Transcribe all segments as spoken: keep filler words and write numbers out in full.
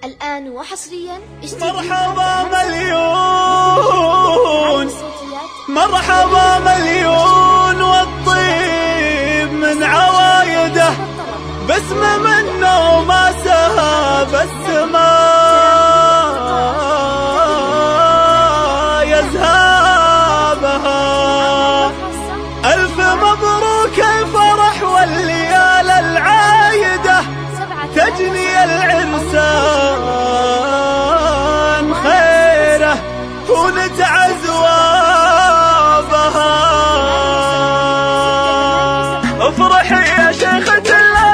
الآن وحصريا مرحبا مليون مرحبا مليون والطيب من عوايده باسم منه ما سهب السماء يذهبها. ألف مبروك الفرح والليال العايدة تجني العرسان خيره ونتعز وابها. افرحي يا شيخة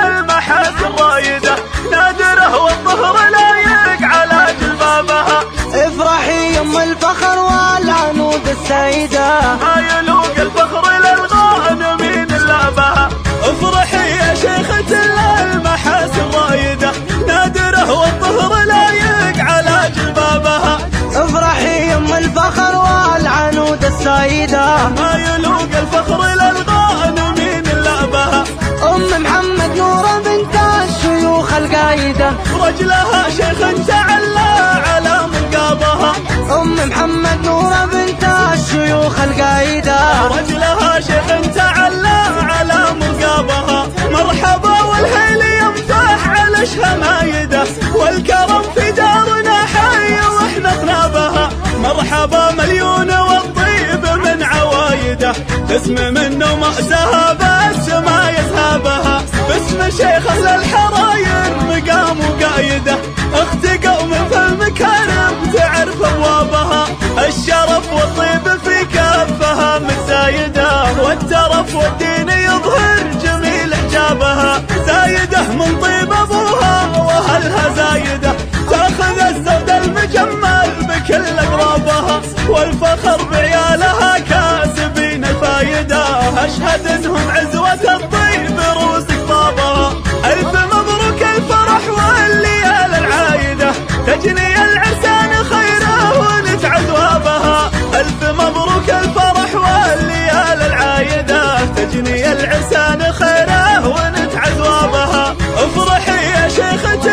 المحاسن رايدة نادره والظهر لايق على جلبابها. افرحي يم الفخر والعنود السيدة ما يلوق الفخر للغانمين لابها. افرحي يا شيخة المحاسن رايدة نادره والظهر لايق على جلبابها. افرحي يم الفخر والعنود السيدة ما يلوق الفخر للغانمين لابها. ام محمد نورة بنت الشيوخ القايدة رجلها شيخ تعلى على منقابها. ام محمد نورة بنت الشيوخ القايدة رجلها شيخ تعلى على منقابها. مرحبا والهيل يمسح على شمايده والكرم في دارنا حي واحنا طنابها. مرحبا مليون والطيب من عوايده اسم منه ما سهب السما يذهبها. باسم شيخ اهل الحراير مقام وقايده اخت قوم في المكارم تعرف ابوابها. الشرف والطيب في كفها متزايده والترف والدين يظهر جميل حجابها. زايده من طيب ابوها واهلها زايده تاخذ الزود المجمل بكل اقرابها. والفخر بعيالها كاسبين الفايده اشهد انهم عزوه الطيب روس خطابها. الف مبروك الفرح والليال العايده تجني العرسان خيره ونتعز وابها. الف مبروك الفرح والليال العايده تجني العرسان خيره ونتعز وابها. افرحي يا شيخة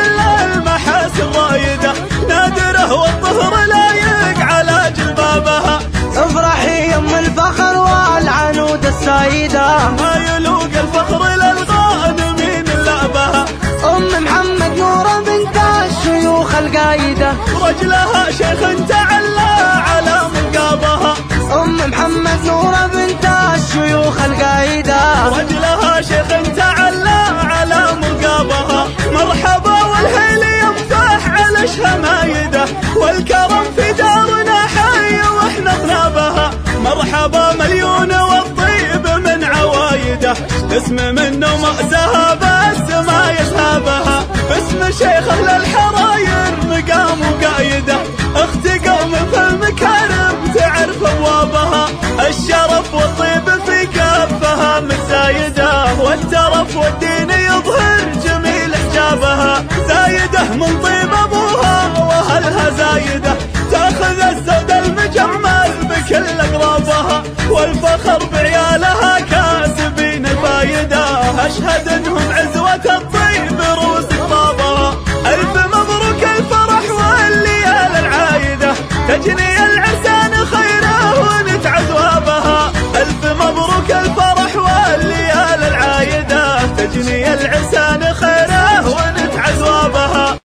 المحاسن رايده نادره والظهر لايق على جلبابها. افرحي يم الفخر والعنود السيدة ما يلوق الفخر للغانمين لابها. ام محمد نورة بنت الشيوخ القايدة رجلها شيخ تعلى على منقابها. ام محمد نورة بنت الشيوخ القايدة رجلها شيخ تعلى على منقابها. مرحبا والهيل يمسح على شمايده والكرم في دارنا حي واحنا طنابها. مرحبا مليون والطيب من عوايده اسم منه ما سهب السما يذهبها. باسم شيخ اهل الحراير مقام وقايده اخت قوم في المكارم تعرف ابوابها. الشرف والطيب في كفها متزايده والترف والدين يظهر جميل حجابها. زايده من طيب ابوها واهلها زايده تاخذ الزود المجمل بكل اقرابها. والفخر بعيالها كاسبين الفايده اشهد انهم